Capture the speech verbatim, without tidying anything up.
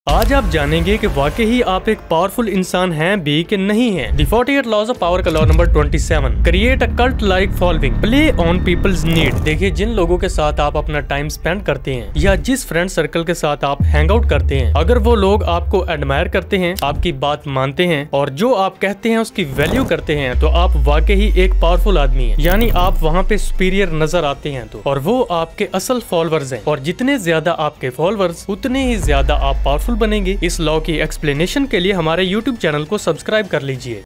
आज आप जानेंगे कि वाकई ही आप एक पावरफुल इंसान हैं भी कि नहीं हैं। द अड़तालीस लॉज ऑफ पावर का लॉ नंबर सत्ताईस, create a cult like following, play on people's need. देखिए, जिन लोगों के साथ आप अपना टाइम स्पेंड करते हैं या जिस फ्रेंड सर्कल के साथ आप हैंग आउट करते हैं, अगर वो लोग आपको एडमायर करते हैं, आपकी बात मानते हैं और जो आप कहते हैं उसकी वैल्यू करते हैं, तो आप वाकई ही एक पावरफुल आदमी हैं। यानी आप वहाँ पे सुपीरियर नजर आते हैं तो, और वो आपके असल फॉलोअर्स हैं। और जितने ज्यादा आपके फॉलोअर्स उतने ही ज्यादा आप पावरफुल बनेंगे। इस लॉ की एक्सप्लेनेशन के लिए हमारे यूट्यूब चैनल को सब्सक्राइब कर लीजिए।